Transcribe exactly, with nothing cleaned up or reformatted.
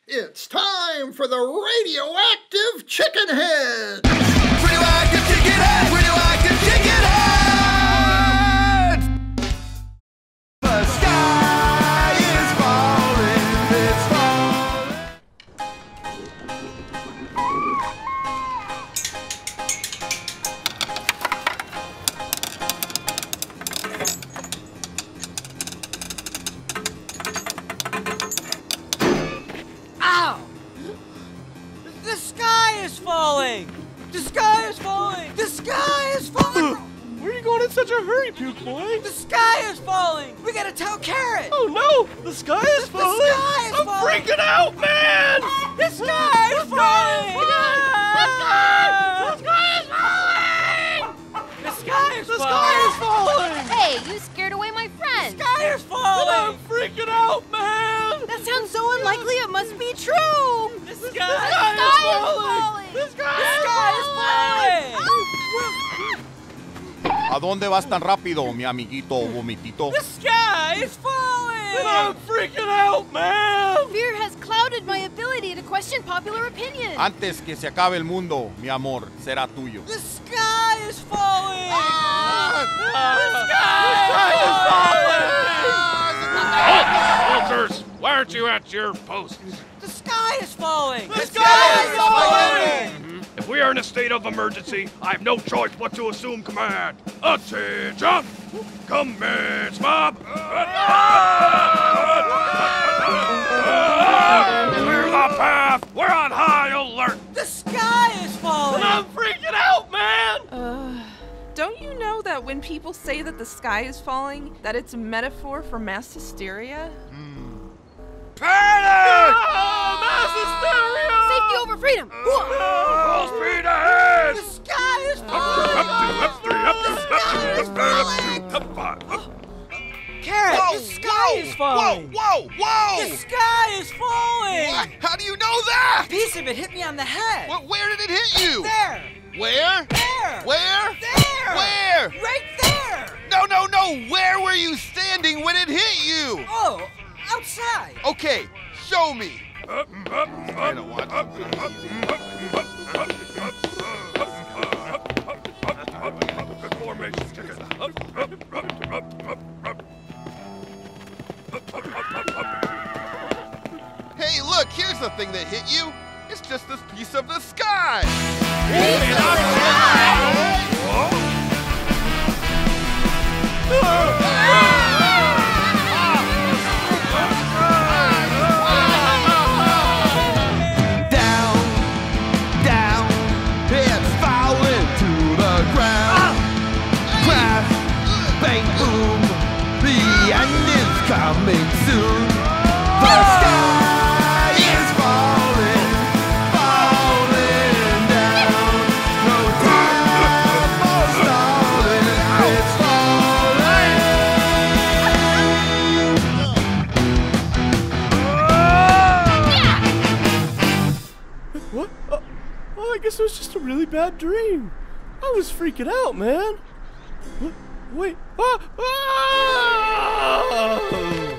It's time for the radioactive chicken head! Radioactive chicken head! Radioactive chicken head! The sky is falling, it's Ow! The sky is falling! The sky is falling! The sky is falling! Where are you going in such a hurry, Puke Boy? The sky is falling! We gotta tell Carrot! Oh no! The sky is The falling! sky is I'm falling! freaking out, man! The sky is falling! The sky! The sky is falling! The sky is The falling! sky is falling! Hey, you scared away my friend. The sky is falling! I'm freaking out, man! That sounds so unlikely it must be true. The The sky, sky sky is is falling! falling. The sky The is sky is falling! falling! ¿A dónde vas tan rápido, mi amiguito vomitito? The sky is falling! And I'm freaking out, man! Fear has clouded my ability to question popular opinion. Antes que se acabe el mundo, mi amor, será tuyo. The sky is falling! Ah! The sky is falling! Soldiers, why aren't you at your posts? The sky is falling! The sky is falling! If we are in a state of emergency, I have no choice but to assume command. Attention! Commence mob! Clear the path! We're on high alert! The sky is falling! And I'm freaking out, man! Uh, don't you know that when people say that the sky is falling, that it's a metaphor for mass hysteria? Panic! Oh, mass hysteria! Safety over freedom. Full speed ahead! The sky is Up falling! two, up two, up three, up two, up two, up three, up two, up five, up. Carrot, the sky is falling! Whoa, whoa, The whoa! sky is falling! What? How do you know that? A piece of it hit me on the head. Wh- Where did it hit you? There! Where? There! Where? There! Where? Right there! No, no, no! Where were you standing when it hit you? Oh, outside. Okay, show me. Up, up, I don't want up, to. up, up, up, up, up, up, up, up, good formation, chicken. Up, up, up, up, up, up. Up, up, up, up, up. Hey, look, here's the thing that hit you. It's just this piece of the sky. Down, down, it's falling to the ground. Crash, bang, boom, the end is coming soon. The sky is falling, falling down. No time for stalling, it's What? Uh, oh, I guess it was just a really bad dream. I was freaking out, man. What? Wait. Ah! Ah!